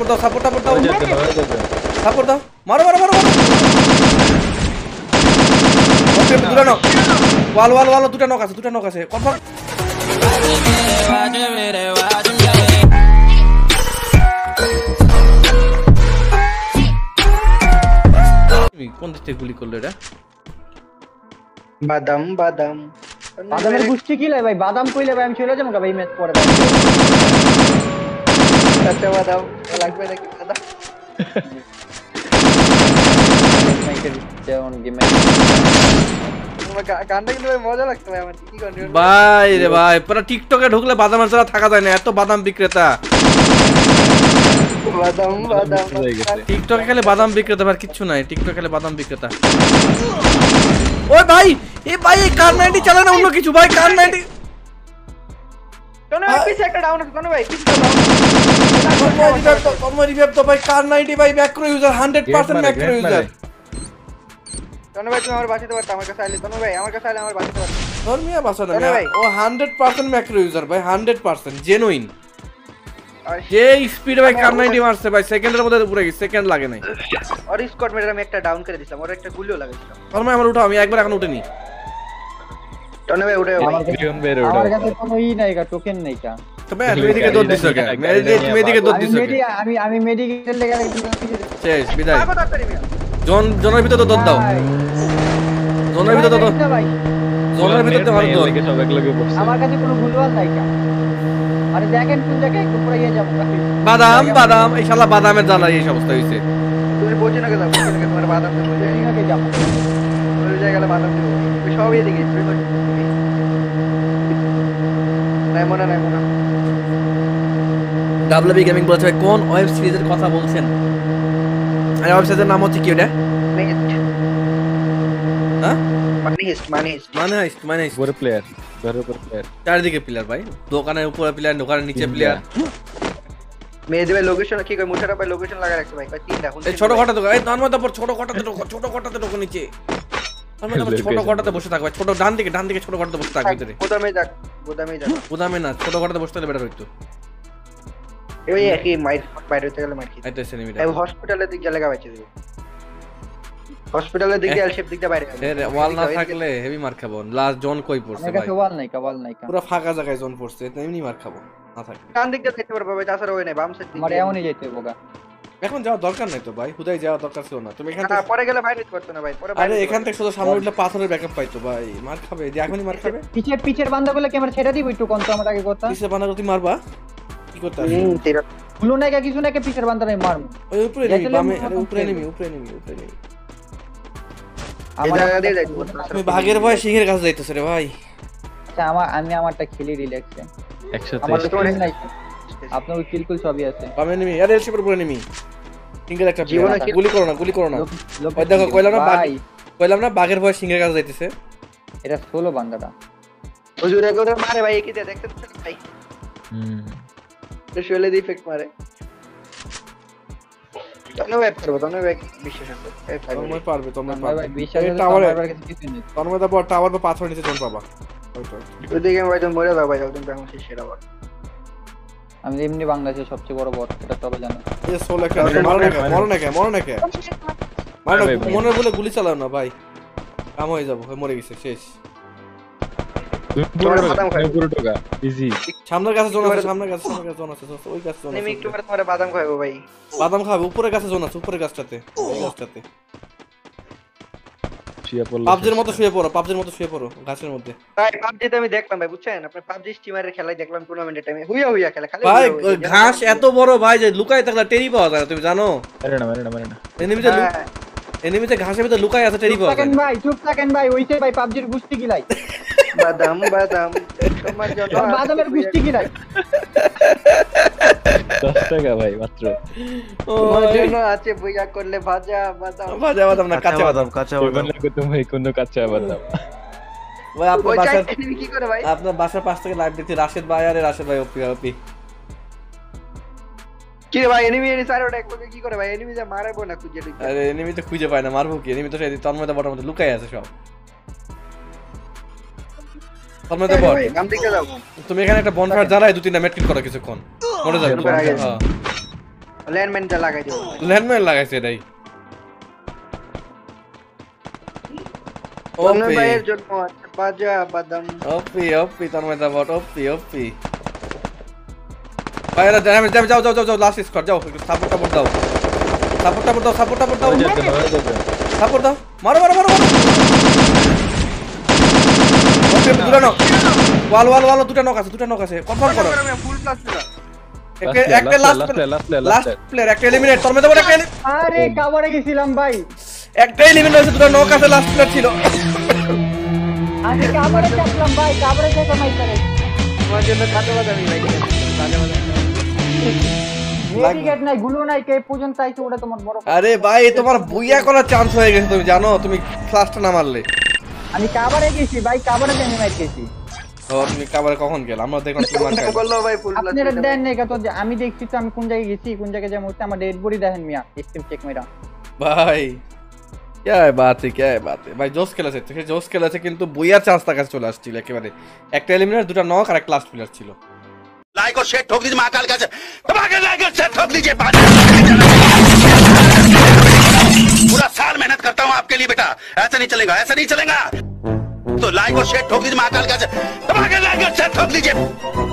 support দাও support দাও support দাও মারো মারো মারো ওকে দুটো নক ওয়াল ওয়াল ওয়াল দুটো নক আছে কনফার্ম কোন দিক থেকে গুলি করলো এটা বাদামের গুষ্টি কি লাই ভাই বাদাম কইলে ভাই আমি চলে যাবো ভাই ম্যাচ পরে আচ্ছা বাদাম লাগবে নাকি বাদাম যেমন গেমে গানটা কিন্তু মজা লাগতো ভাই আমার কি কন্টিনিউ ভাই রে ভাই পুরো টিকটকে ঢুকলে বাদাম ছাড়া থাকা যায় না এত বাদাম বিক্রেতা টিকটকে খেলে বাদাম বিক্রেতা আর কিচ্ছু নাই টিকটকে খেলে বাদাম বিক্রেতা ওই ভাই এই ভাই এই কার 90 চালা না অন্য কিছু ভাই কার 90 কোন ভাই পিছে একটা ডাউন আছে কোন ভাই পিছে Tonmoy রিভাইভ তো ভাই কার 90 ভাই ম্যাক্রো ইউজার 100% ম্যাক্রো ইউজার কোন ভাই তুমি আমার বাঁচাতে পারতে আমার কাছে আইলে কোন ভাই আমার কাছে আইলে আমার বাঁচাতে পারতে তোর মিয়া বাঁচানো ভাই ও 100% ম্যাক্রো ইউজার ভাই 100% জেনুইন যে স্পিড ভাই কার 90 মারছে ভাই সেকেন্ডের মধ্যে পুরো গেছে সেকেন্ড লাগে নাই আর স্কট মেরে আমি একটা ডাউন করে দিলাম আর একটা গুলিও লাগাইছিলাম তোরমাই আমার উঠাও আমি একবার এখন উঠেনি টনে ভাই উঠে আমার কাছে কোনো ই নাই কা টোকেন নাই কা তবে তুমি এদিকে দৌড় দিছো কেন তুমি এদিকে দৌড় দিছো আমি মেডিকেল লেগে শেষ বিদায় জনের ভিতর তো দৌড় দাও জনের ভিতর তো ভাই জনের ভিতর তো ভালো দৌড় সব এক লগে বসে আমার কাছে কোনো ভুলভাল নাই কা আরে দেখেন কোন জায়গায় একটু পরে গিয়ে যাব বাদাম বাদাম এই শালা বাদামের জ্বালা এই অবস্থা হইছে তুমি বোঝে না কেন তোমার বাদাম তো বোঝে না কে যাব ওই জায়গায় বাদাম দিব তুমি সব এদিকে নাই মনে ডাব্লিউবি গেমিং বলছে ভাই কোন ওয়েব সিরিজের কথা বলছেন আরে ওয়েব সিরিজের নাম হচ্ছে কি ওটা হ্যাঁ মানে বড় প্লেয়ার চারদিকে প্লেয়ার ভাই দোকানের উপরে প্লেয়ার দোকানের নিচে প্লেয়ার মেয়ে ভাই লোকেশন কি কই মুছাটা ভাই লোকেশন লাগা রাখছে ভাই তিন দেখুন এই ছোট ঘটাতে এই তন্ময়দাপর ছোট ঘটাতে ঢোকো নিচে তন্ময়দাপর ছোট ঘটাতে বসে থাকবে ছোট ডান দিকে ছোট ঘটাতে বসে থাকবে ভিতরে গোদামে না ছোট ঘটাতে বসতে হলে বেটার হইতো এই একই বাইরে হতে গেলে মার খেতে আইতেছে নিমিটা এই হসপিটালের দিকে লাগা বাঁচে দিবে হসপিটালের দিকে এলশেপ দিকে বাইরে ওয়াল না থাকলে হেভি মার খাবো লাস্ট জোন কই পড়ছে ভাই ওয়াল নাই কা পুরো ফাঁকা জায়গায় জোন পড়ছে এমনি মার খাবো না থাকে ডান দিকে যেতে পারবে ভাই তাছাড়া ওই নাই বাম সাইড দিকে মানে এমনই যেতে হবে এখন যাওয়ার দরকার নাই তো ভাই হুদাই যাওয়ার দরকার ছিল না তুমি এখান থেকে পরে গেলে বাইরে যেতে পারতো না ভাই পরে আরে এখান থেকে শুধু সামনে উঠলে পাথরের ব্যাকআপ পাইতো ভাই মার খাবে যে এখনই মার খাবে পিছের বান্দাগুলো কি আমরা ছেড়ে দিব একটু কোন তো আমরা আগে করতে পিছের বান্দাগুলো তুই মারবা কি করতে আসে ভুলো নাই কিছু নাকি পিছের বান্দা নাই মারমু ওই উপরে নিবি বামে আরে উপরে নিবি আমার জায়গা দিয়ে যাইতো তুমি বাঘের ভয় সিংহের কাছে যাইতেছ রে ভাই আচ্ছা আমি আমারটা খেলি রিল্যাক্সে 123 আমার তো নাই আপনার ওই কিলকুল সবই আছে বামে নিবি আরে এলসিপের উপরে নিবি সিঙ্গেল একটা গুলি করো না ওই দেখো কইলাম না বাঘের ভয় সিংহের কাছে যাইতেছে এটা সোলো বান্দাটা হুজুর একদম মারে ভাই কি দে দেখতে ভাই এটা শোলে দি ইফেক্ট মারে তন্ময় বিশ্বাস আছে তন্ময় পারবে ভাই বিশ্বাস আছে আমার কাছে কিছু নেই তন্ময়দাপর টাওয়ার বা পাথর নিচে জন পাবা ওইদিকে ভাই তুমি মরে যাও ভাই একদম বাংলাদেশের সেরা বট আমি এমনি বাংলাদেশের সবচেয়ে বড় বট এটা সবাই জানে এই সোলো একটা মরো না কে মনে বলে গুলি চালাও না ভাই কাম হয়ে যাবো মরে গেছে শেষ পুরো টোকা ইজি সামনের কাছে জন আছে ওই গাছে জন আছে আমি একটু পরে তোমারে বাদাম খাইবো ভাই বাদাম খাবে উপরের গাছে জন আছে উপরের গাছটাতে এই গাছটাতে পাবজির মতো শুয়ে পড়ো গাছের মধ্যে ভাই পাবজিতে আমি দেখলাম ভাই বুঝছেন আপনি পাবজি স্টিমারের খেলাই দেখলাম টুর্নামেন্টের টাইমে হুইয়া খেলা খালি ভাই ঘাস এত বড় ভাই যে লুকায় থাকলে টেরি পাওয়া যায় তুমি জানো মারে না এনিমিতে ঘাসের ভিতরে লুকায় আছে টেরি পাওয়া যায় চুপ থাকেন ভাই ওইতে ভাই পাবজির গুষ্টি গিলাই বাদাম তোমার জন্য বাদামের গুষ্টি গিলাই 10 টাকা ভাই মাত্র তোমার জন্য আছে বইয়া করলে ভাজা বাদাম না কাঁচা বাদাম ভাই কোন কাঁচা বাদাম ভাই আপনার বাসার কি করে ভাই আপনার বাসার পাশ থেকে লাইভ দেখতে রাশেদ ভাই ওপি কি রে ভাই এনিমি সাইড ওটা একটু কি করে ভাই এনিমি যা মারবো না খুঁজে দেখি আরে এনিমি তো খুঁজে পায় না মারবো কি এনিমি তো সেই তন্ময়দাপর মধ্যে লুকাই আছে সব তন্ময়দাপর গাম দিকে যাও তুমি এখানে একটা বনফায়ার জ্বালায় 2-3টা মেটকিল করো কিছুক্ষণ মরে যাবে ল্যান্ডমাইনটা লাগাই দিও ল্যান্ডমাইন লাগাইছে এটাই তন্ময় ওপি ভাইয়ের জন্য বাজা বাদাম ওপি TonmoyTheBoT ওপি ভাইরা যাও লাস্ট স্কোর যাও একটু সাপোর্ট দাও সাপোর্ট দাও মারো ওকে দুটো নক ওয়াল দুটো নক আছে কনফার্ম করো ফুল প্লাস একটা লাস্ট প্লেয়ার একটা এলিমিনেট TonmoyTheBoT একটা আরে কভারে গেছিলাম ভাই একটা এলিমিনেট হয়েছে দুটো নক আছে লাস্ট প্লেয়ার ছিল আমি কভারে যাচ্লাম ভাই কভারে যেতে মাই করে তোমার জন্য খাতে বাদামি ভাই খাতে বাদামি মেডিকেট নাই গুলো নাই কে পর্যন্ত আইছে ওটা তোমার বড় আরে ভাই তোমার বুইয়া করার চান্স হয়ে গেছে তুমি জানো তুমি ক্লাসটা না মারলে আমি কভারে গেছি ভাই কভারে আমি মাইট গেছি ও তুমি কভারে কখন গেল আমরা দেখলাম তুমি মার খাইছো বললো ভাই ফুল প্লাস আপনারা দেন নাই কত আমি দেখছি তো আমি কোন জায়গায় গেছি কোন জায়গায় যাই মুহূর্তে আমার ডেড বডি দেখেন মিয়া স্ক্রিন চেক মেরা ভাই क्या है बात है भाई जोश খেলেছে কিন্তু বুইয়ার চান্স তার কাছে চলে আসছিল একেবারে একটা এলিমিনেট দুটো নক আর একটা লাস্ট প্লেয়ার ছিল लाइक और शेयर ठोक दीजिए महाकाल का दबाकर लाइक और शेयर ठोक दीजिए पूरा साल मेहनत करता हूँ आपके लिए बेटा ऐसा नहीं चलेगा तो लाइक और शेयर ठोक दीजिए महाकाल का दबाकर लाइक और शेयर ठोक दीजिए